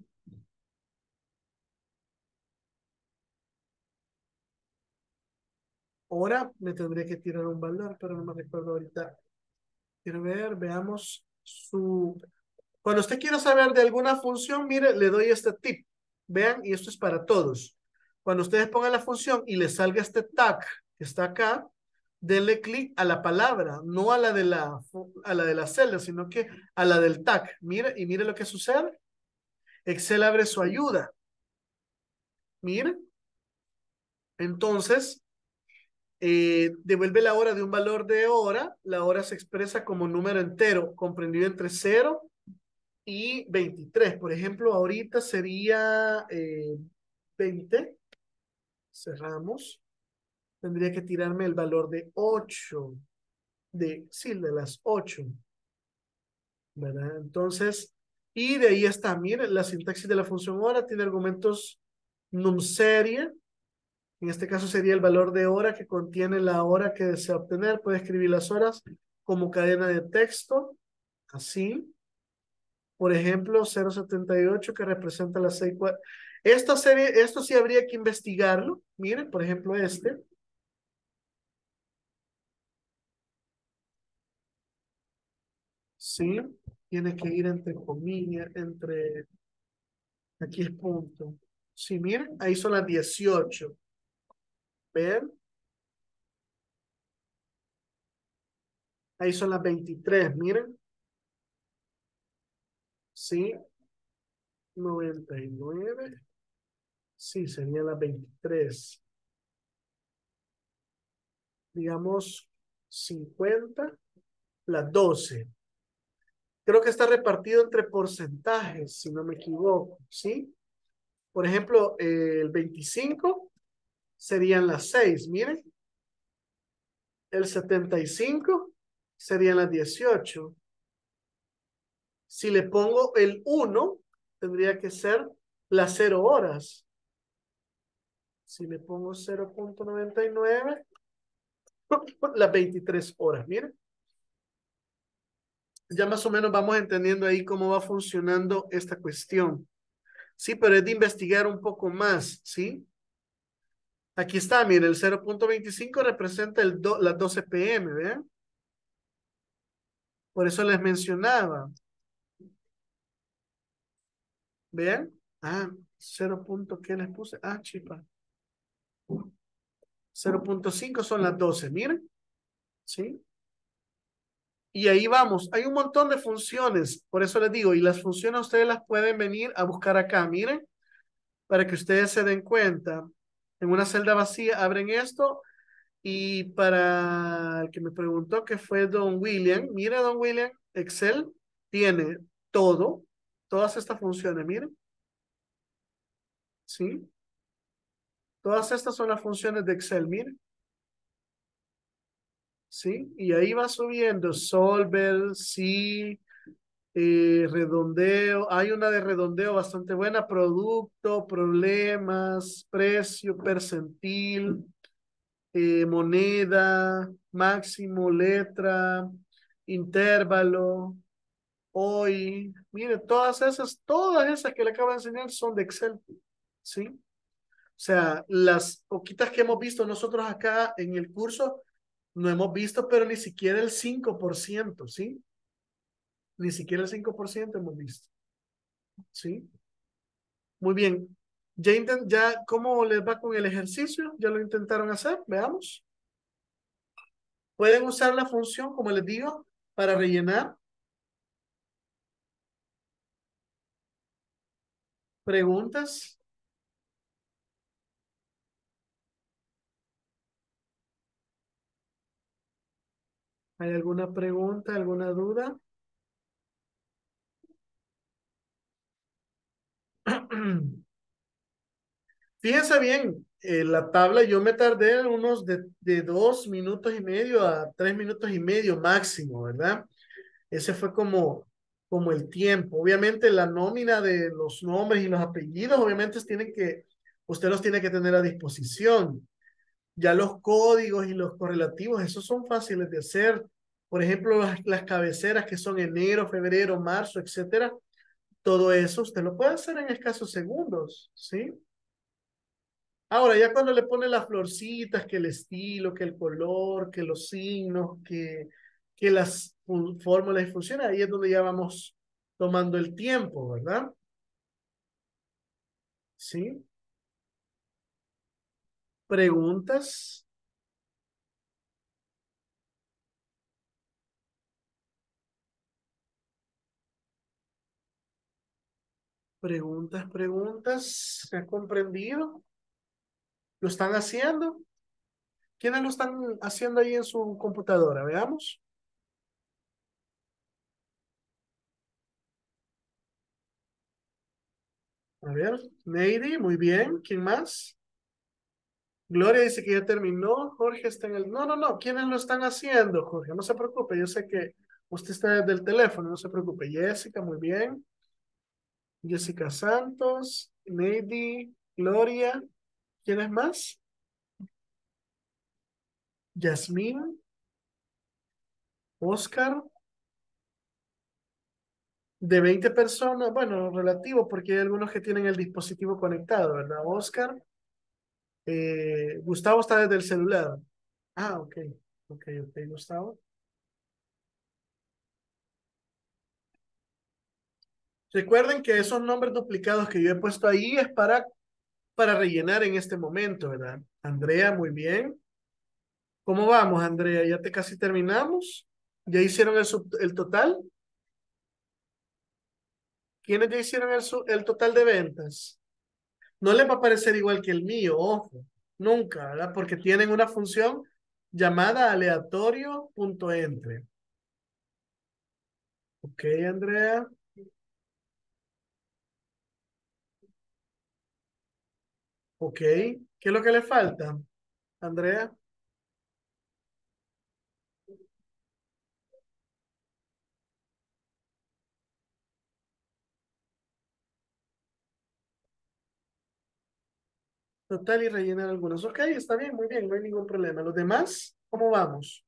hora, me tendría que tirar un valor, pero no me recuerdo ahorita. Quiero ver, veamos su... Cuando usted quiera saber de alguna función, mire, le doy este tip. Vean, y esto es para todos. Cuando ustedes pongan la función y les salga este tag que está acá, denle clic a la palabra, no a la de a la de la celda, sino que a la del tag. Mire, y mire lo que sucede. Excel abre su ayuda. Mire. Entonces, devuelve la hora de un valor de hora. La hora se expresa como número entero, comprendido entre 0 y 23. Por ejemplo, ahorita sería 20. Cerramos. Tendría que tirarme el valor de 8. Sí, de las 8. ¿Verdad? Entonces, y de ahí está. Miren, la sintaxis de la función hora tiene argumentos num serie. En este caso sería el valor de hora que contiene la hora que desea obtener. Puede escribir las horas como cadena de texto, así. Por ejemplo, 0,78 que representa las 6. Esta serie, esto sí habría que investigarlo. Miren, por ejemplo, este. Sí, tiene que ir entre comillas, aquí es punto. Sí, miren, ahí son las 18. ¿Ven? Ahí son las 23, miren. Sí, 99. Sí, sería las 23. Digamos 50, las 12. Creo que está repartido entre porcentajes, si no me equivoco, ¿sí? Por ejemplo, el 25 serían las 6, miren. El 75 serían las 18. Si le pongo el 1, tendría que ser las 0 horas. Si le pongo 0,99, las 23 horas, miren. Ya más o menos vamos entendiendo ahí cómo va funcionando esta cuestión. Sí, pero es de investigar un poco más, ¿sí? Aquí está, mire, el 0,25 representa las 12 p.m., ¿vean? Por eso les mencionaba. ¿Vean? Ah, 0. ¿Qué les puse? Ah, chipa. 0,5 son las 12, miren. ¿Sí? Y ahí vamos. Hay un montón de funciones, por eso les digo, y las funciones ustedes las pueden venir a buscar acá. Miren, para que ustedes se den cuenta. En una celda vacía abren esto y para el que me preguntó que fue Don William, mira Don William, Excel tiene todo, todas estas funciones, miren, ¿sí? Todas estas son las funciones de Excel, miren, ¿sí? Y ahí va subiendo Solver, sí, redondeo, hay una de redondeo bastante buena, producto, problemas, precio, percentil, moneda, máximo, letra, intervalo, hoy. Mire, todas esas que le acabo de enseñar son de Excel, ¿sí? O sea, las poquitas que hemos visto nosotros acá en el curso, no hemos visto, pero ni siquiera el 5%, ¿sí? Ni siquiera el 5% hemos visto, ¿sí? Muy bien. Ya, ¿cómo les va con el ejercicio? ¿Ya lo intentaron hacer? Veamos. Pueden usar la función, como les digo, para rellenar preguntas. ¿Hay alguna pregunta, alguna duda? Fíjense bien, la tabla yo me tardé unos de 2 minutos y medio a 3 minutos y medio máximo, ¿verdad? Ese fue como el tiempo. Obviamente la nómina de los nombres y los apellidos, obviamente usted los tiene que tener a disposición. Ya los códigos y los correlativos, esos son fáciles de hacer. Por ejemplo, las cabeceras que son enero, febrero, marzo, etcétera. Todo eso usted lo puede hacer en escasos segundos, ¿sí? Ahora, ya cuando le pone las florcitas, que el estilo, que el color, que los signos, que las fórmulas y funciones, ahí es donde ya vamos tomando el tiempo, ¿verdad? ¿Sí? Preguntas, preguntas. ¿Se ha comprendido? ¿Lo están haciendo? ¿Quiénes lo están haciendo ahí en su computadora? Veamos. A ver, Neidy, muy bien. ¿Quién más? Gloria dice que ya terminó. Jorge está en el... No, no, no. ¿Quiénes lo están haciendo, Jorge? No se preocupe. Yo sé que usted está desde el teléfono. No se preocupe. Jessica, muy bien. Jessica Santos. Neidy. Gloria. ¿Quiénes más? Yasmín. Oscar. De 20 personas. Bueno, relativo porque hay algunos que tienen el dispositivo conectado, ¿verdad? Oscar. Gustavo está desde el celular. Ah, ok. Ok, ok, Gustavo. Recuerden que esos nombres duplicados que yo he puesto ahí es para rellenar en este momento, ¿verdad? Andrea, muy bien. ¿Cómo vamos, Andrea? ¿Ya te casi terminamos? ¿Ya hicieron el total? ¿Quiénes ya hicieron el total de ventas? No les va a parecer igual que el mío, ojo. Nunca, ¿verdad? Porque tienen una función llamada aleatorio.entre. Ok, Andrea. Ok. ¿Qué es lo que le falta, Andrea? Total y rellenar algunos. Ok, está bien, muy bien, no hay ningún problema. ¿Los demás? ¿Cómo vamos?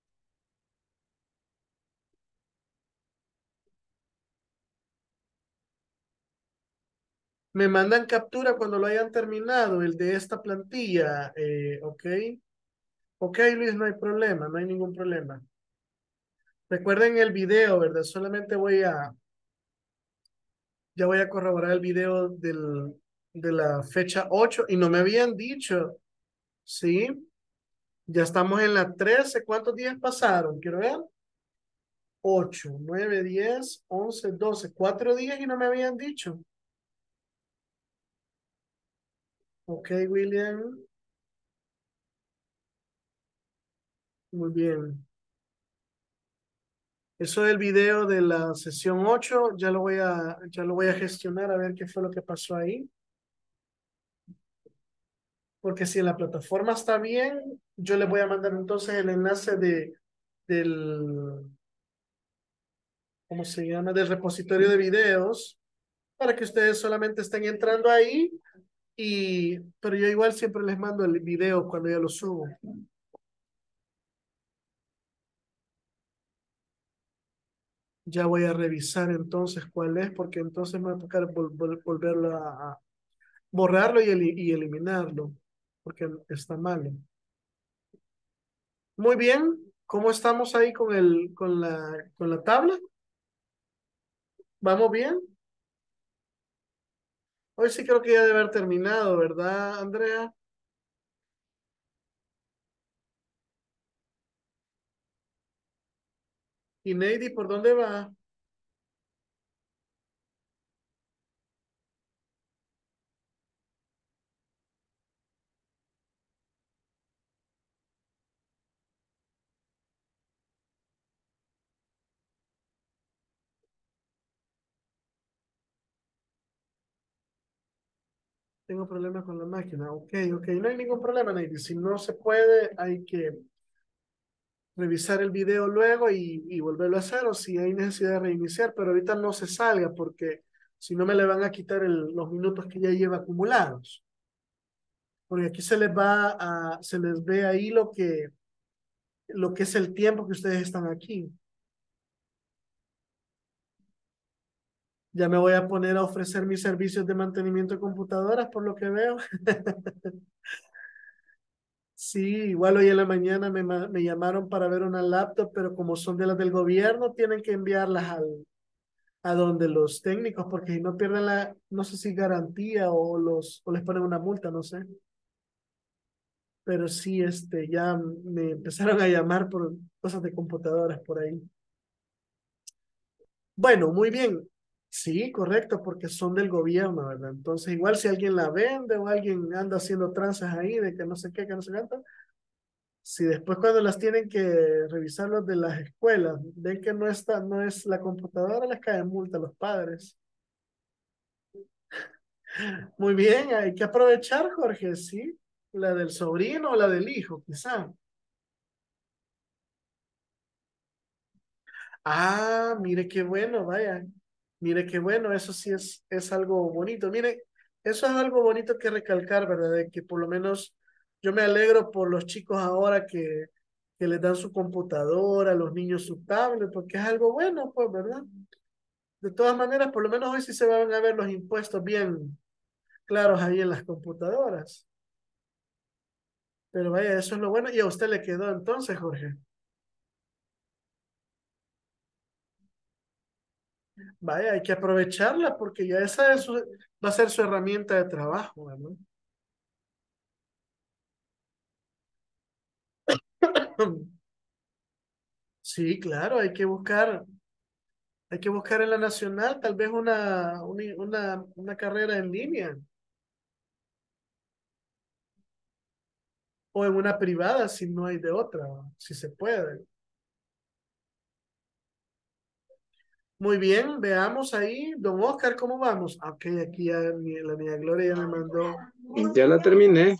Me mandan captura cuando lo hayan terminado, el de esta plantilla. Ok. Ok, Luis, no hay problema, no hay ningún problema. Recuerden el video, ¿verdad? Solamente ya voy a corroborar el video de la fecha 8 y no me habían dicho, ¿sí? Ya estamos en la 13. ¿Cuántos días pasaron? Quiero ver. 8, 9, 10, 11, 12. 4 días y no me habían dicho. Ok, William. Muy bien. Eso del video de la sesión 8, ya lo voy a gestionar a ver qué fue lo que pasó ahí. Porque si en la plataforma está bien, yo les voy a mandar entonces el enlace del, ¿cómo se llama? Del repositorio de videos para que ustedes solamente estén entrando ahí pero yo igual siempre les mando el video cuando ya lo subo. Ya voy a revisar entonces cuál es, porque entonces me va a tocar volverlo a borrarlo y eliminarlo, porque está malo. Muy bien, ¿cómo estamos ahí con la tabla? ¿Vamos bien? Hoy sí creo que ya debe haber terminado, ¿verdad, Andrea? ¿Y Neidy por dónde va? Tengo problemas con la máquina. Ok, ok, no hay ningún problema, Neidy. Si no se puede, hay que revisar el video luego y volverlo a hacer, o si hay necesidad de reiniciar, pero ahorita no se salga porque si no me le van a quitar los minutos que ya lleva acumulados. Porque aquí se les ve ahí lo que es el tiempo que ustedes están aquí. Ya me voy a poner a ofrecer mis servicios de mantenimiento de computadoras, por lo que veo. Sí, igual hoy en la mañana me llamaron para ver una laptop, pero como son de las del gobierno, tienen que enviarlas a donde los técnicos, porque si no pierden no sé si garantía o les ponen una multa, no sé. Pero sí, ya me empezaron a llamar por cosas de computadoras por ahí. Bueno, muy bien. Sí, correcto, porque son del gobierno, ¿verdad? Entonces, igual si alguien la vende o alguien anda haciendo tranzas ahí de que no sé qué, que no sé cuánto, si después cuando las tienen que revisar los de las escuelas, ven que no es la computadora, les cae multa a los padres. Muy bien, hay que aprovechar, Jorge, sí. La del sobrino o la del hijo, quizá. Ah, mire qué bueno, vaya. Mire qué bueno, eso sí es algo bonito. Mire, eso es algo bonito que recalcar, ¿verdad? De que por lo menos yo me alegro por los chicos ahora que les dan su computadora, a los niños su tablet, porque es algo bueno, pues, ¿verdad? De todas maneras, por lo menos hoy sí se van a ver los impuestos bien claros ahí en las computadoras. Pero vaya, eso es lo bueno. Y a usted le quedó entonces, Jorge. Vaya, hay que aprovecharla porque ya va a ser su herramienta de trabajo, ¿verdad? Sí, claro, hay que buscar en la nacional tal vez una carrera en línea o en una privada si no hay de otra, si se puede. Muy bien, veamos ahí, don Oscar, ¿cómo vamos? Ok, aquí ya la niña Gloria ya me mandó. Ya la terminé.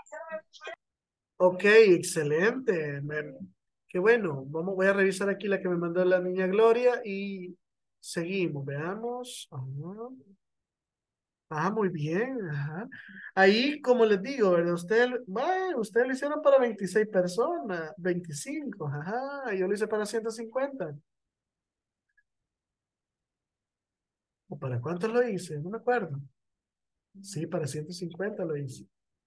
Ok, excelente. Qué bueno. Voy a revisar aquí la que me mandó la niña Gloria y seguimos. Veamos. Ajá. Ah, muy bien. Ajá. Ahí, como les digo, ¿verdad? Ustedes lo hicieron para 26 personas, 25. Ajá. Yo lo hice para 150. ¿O para cuántos lo hice? No me acuerdo. Sí, para 150 lo hice.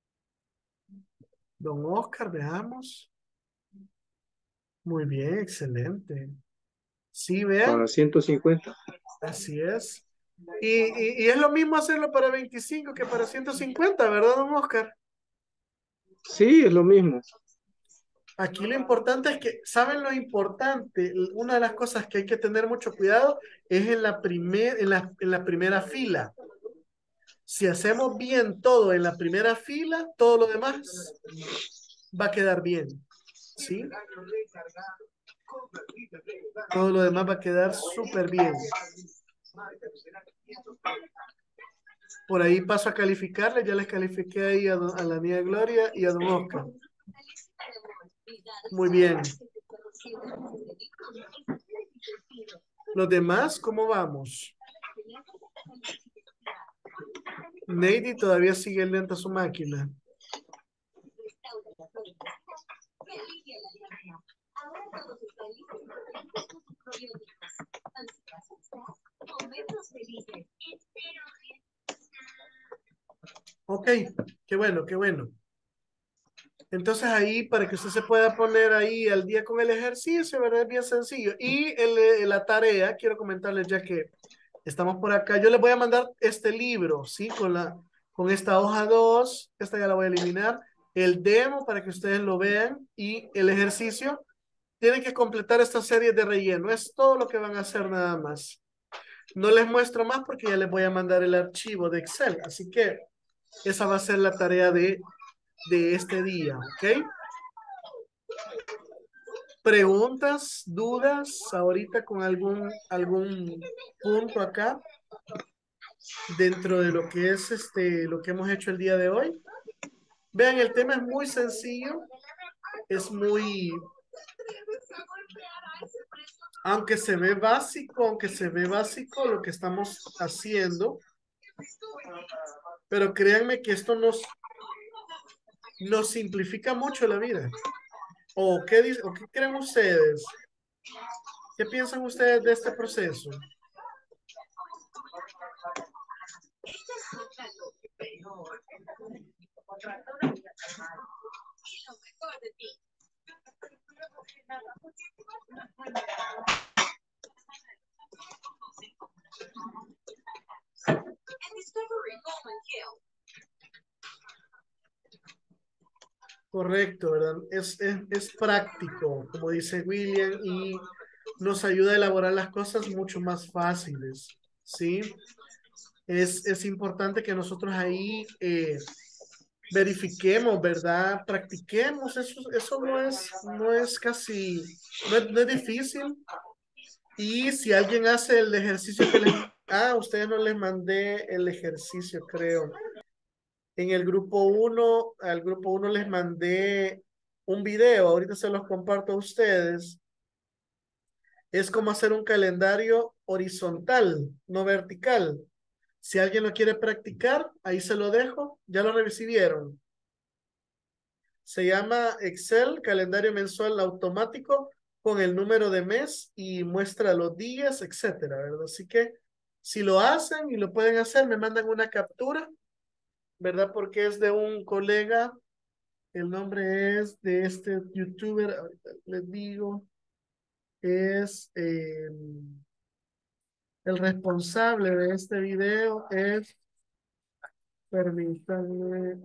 Don Oscar, veamos. Muy bien, excelente. Sí, Para vean. 150. Así es. Y es lo mismo hacerlo para 25 que para 150, ¿verdad, don Oscar? Sí, es lo mismo. Aquí lo importante es que, ¿saben lo importante? Una de las cosas que hay que tener mucho cuidado es en la primera fila. Si hacemos bien todo en la primera fila, todo lo demás va a quedar bien. ¿Sí? Todo lo demás va a quedar súper bien. Por ahí paso a calificarle, ya les califiqué ahí a la niña Gloria y a don Oscar. Muy bien. Los demás, ¿cómo vamos? Neidy todavía sigue lenta su máquina. Ok, qué bueno, qué bueno. Entonces ahí, para que usted se pueda poner ahí al día con el ejercicio, ¿verdad? Es bien sencillo. Y la tarea, quiero comentarles ya que estamos por acá, yo les voy a mandar este libro, ¿sí? Con esta hoja 2, esta ya la voy a eliminar, el demo para que ustedes lo vean y el ejercicio. Tienen que completar esta serie de relleno, es todo lo que van a hacer nada más. No les muestro más porque ya les voy a mandar el archivo de Excel, así que esa va a ser la tarea de este día, ¿ok? Preguntas, dudas, ahorita con algún punto acá dentro de lo que es lo que hemos hecho el día de hoy. Vean, el tema es muy sencillo, es muy, aunque se ve básico lo que estamos haciendo, pero créanme que esto nos simplifica mucho la vida. ¿O qué creen ustedes? ¿Qué piensan ustedes de este proceso? Correcto, ¿verdad? Es práctico, como dice William, y nos ayuda a elaborar las cosas mucho más fáciles, ¿sí? Es importante que nosotros ahí verifiquemos, ¿verdad? Practiquemos, eso no es casi, no es difícil. Y si alguien hace el ejercicio que les... Ah, ustedes no les mandé el ejercicio, creo. En el al grupo uno les mandé un video, ahorita se los comparto a ustedes. Es como hacer un calendario horizontal, no vertical. Si alguien lo quiere practicar, ahí se lo dejo. Ya lo recibieron. Se llama Excel, calendario mensual automático con el número de mes y muestra los días, etcétera, ¿verdad? Así que si lo hacen y lo pueden hacer, me mandan una captura, ¿verdad? Porque es de un colega. El nombre es de este youtuber, ahorita les digo, es el responsable de este video es, permítanme,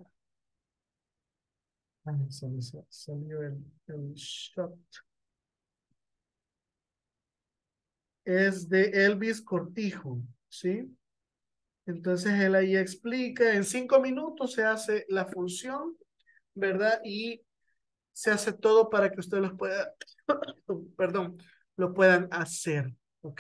ay, se me salió el shot, es de Elvis Cortijo, ¿sí? Entonces él ahí explica, en 5 minutos se hace la función, ¿verdad? Y se hace todo para que ustedes los puedan, perdón, lo puedan hacer, ¿ok?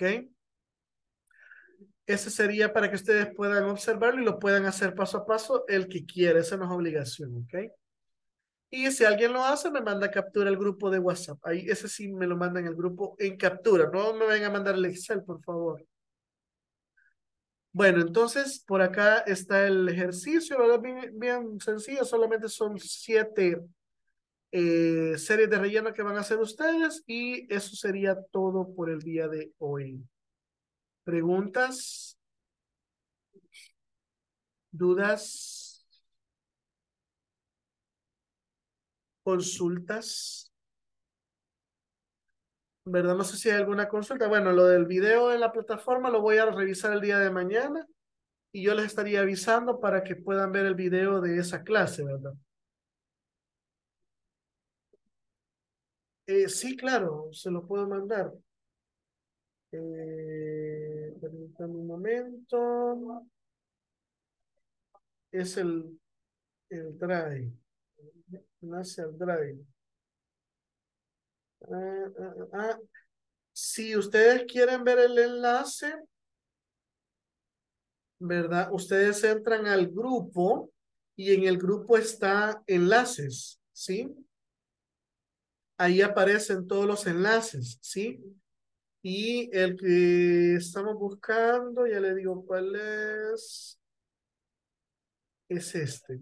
Ese sería para que ustedes puedan observarlo y lo puedan hacer paso a paso el que quiera. Esa no es obligación, ¿ok? Y si alguien lo hace, me manda captura al grupo de WhatsApp. Ahí, ese sí me lo mandan el grupo en captura. No me vengan a mandar el Excel, por favor. Bueno, entonces por acá está el ejercicio, ¿verdad? Bien, bien sencillo. Solamente son 7 series de relleno que van a hacer ustedes y eso sería todo por el día de hoy. ¿Preguntas? ¿Dudas? ¿Consultas? ¿Verdad? No sé si hay alguna consulta. Bueno, lo del video en la plataforma lo voy a revisar el día de mañana y yo les estaría avisando para que puedan ver el video de esa clase, ¿verdad? Sí, claro, se lo puedo mandar. Permítame un momento. Es el Drive. Enlace al Drive. Ah, ah, ah. Si ustedes quieren ver el enlace, ¿verdad? Ustedes entran al grupo y en el grupo está enlaces, ¿sí? Ahí aparecen todos los enlaces, ¿sí? Y el que estamos buscando, ya le digo cuál es este.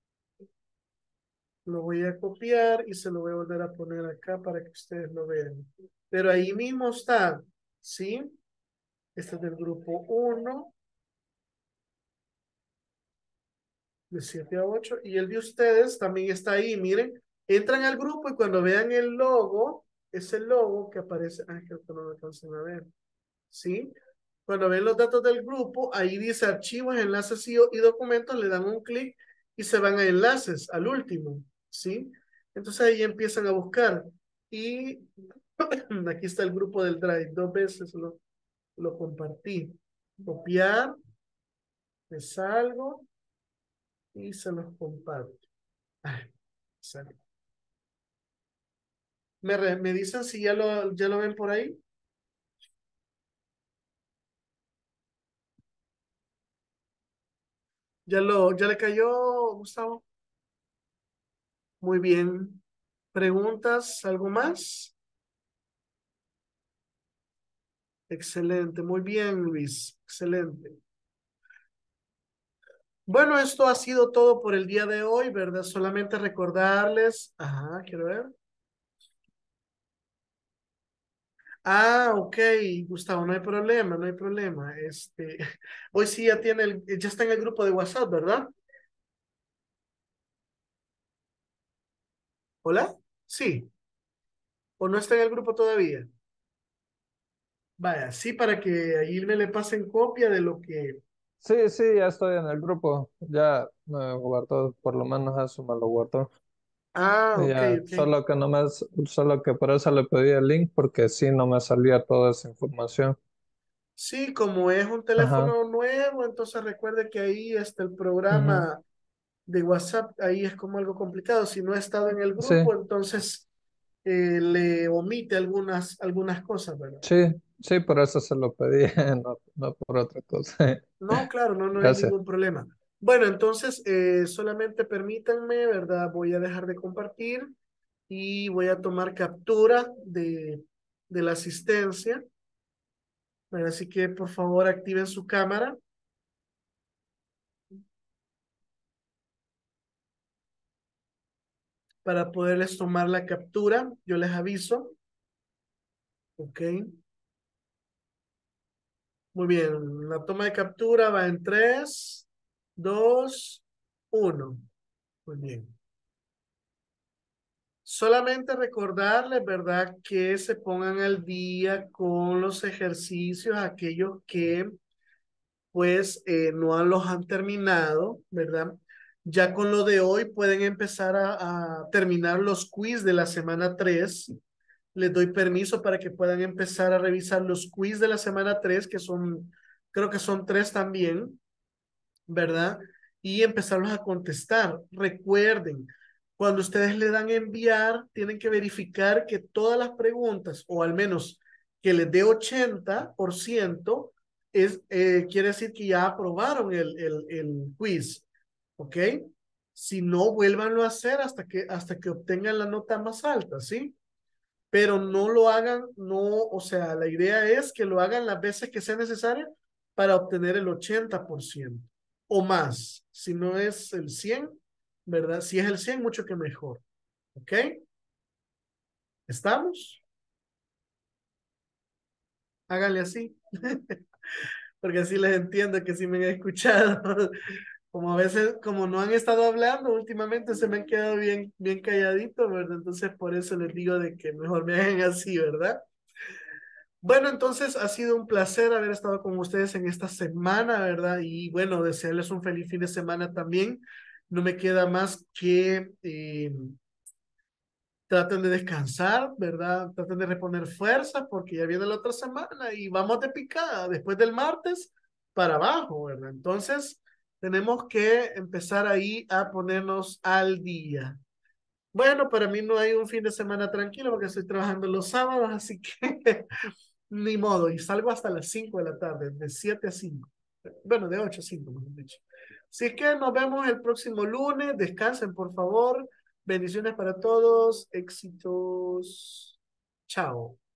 Lo voy a copiar y se lo voy a volver a poner acá para que ustedes lo vean. Pero ahí mismo está, ¿sí? Este es del grupo uno de 7 a 8 y el de ustedes también está ahí, miren. Entran al grupo y cuando vean el logo, es el logo que aparece, creo que no lo alcanzan a ver, ¿sí? Cuando ven los datos del grupo, ahí dice archivos, enlaces y documentos, le dan un clic y se van a enlaces, al último, ¿sí? Entonces ahí empiezan a buscar. Y aquí está el grupo del Drive, 2 veces lo compartí. Copiar, me salgo y se los comparto. Ay, sale. Me dicen si ya lo ven por ahí. ¿Ya le cayó, Gustavo? Muy bien. ¿Preguntas? ¿Algo más? Excelente, muy bien, Luis. Excelente. Bueno, esto ha sido todo por el día de hoy, ¿verdad? Solamente recordarles. Ajá, quiero ver. Ok, Gustavo, no hay problema, no hay problema. Hoy sí ya está en el grupo de WhatsApp, ¿verdad? ¿Hola? Sí. ¿O no está en el grupo todavía? Vaya, sí, para que ahí me le pasen copia de lo que. Sí, sí, ya estoy en el grupo. Ya me guardó, por lo menos eso me lo guardó. Y Ok, ya, ok. solo que por eso le pedí el link, porque sí no me salía toda esa información. Sí, como es un Ajá, teléfono nuevo, entonces recuerde que ahí está el ujú, programa de WhatsApp, ahí es como algo complicado. Si no ha estado en el sí, grupo, entonces le omite algunas cosas, ¿verdad? sí, sí, por eso se lo pedí, no por otra cosa. No, claro, no, no hay Gracias. ningún problema. Bueno, entonces solamente permítanme, ¿verdad? Voy a dejar de compartir y voy a tomar captura de la asistencia, ¿verdad? Así que por favor activen su cámara para poderles tomar la captura. Yo les aviso, ¿ok? Muy bien, la toma de captura va en 3, 2, 1. Muy bien. Solamente recordarles, ¿verdad? Que se pongan al día con los ejercicios, aquellos que pues no los han terminado, ¿verdad? Ya con lo de hoy pueden empezar a terminar los quiz de la semana 3. Les doy permiso para que puedan empezar a revisar los quiz de la semana 3, que creo que son 3 también, ¿verdad? Y empezarlos a contestar. Recuerden, cuando ustedes le dan enviar, tienen que verificar que todas las preguntas, o al menos que les dé 80%, quiere decir que ya aprobaron el quiz, ¿ok? Si no, vuélvanlo a hacer hasta que obtengan la nota más alta, ¿sí? Pero no lo hagan, no, o sea, la idea es que lo hagan las veces que sea necesario para obtener el 80% o más. Si no es el 100, ¿verdad? Si es el 100, mucho que mejor. ¿Ok? ¿Estamos? Háganle así, porque así les entiendo que sí me han escuchado. Como a veces, como no han estado hablando, últimamente se me han quedado bien, bien calladitos, ¿verdad? Entonces por eso les digo de que mejor me hagan así, ¿verdad? Bueno, entonces ha sido un placer haber estado con ustedes en esta semana, ¿verdad? Y bueno, desearles un feliz fin de semana también. No me queda más que traten de descansar, ¿verdad? Traten de reponer fuerzas porque ya viene la otra semana y vamos de picada después del martes para abajo, ¿verdad? Entonces, tenemos que empezar ahí a ponernos al día. Bueno, para mí no hay un fin de semana tranquilo porque estoy trabajando los sábados, así que ni modo, y salgo hasta las 5 de la tarde, de 7 a 5. Bueno, de 8 a 5, mejor dicho. Así que nos vemos el próximo lunes. Descansen, por favor. Bendiciones para todos. Éxitos. Chao.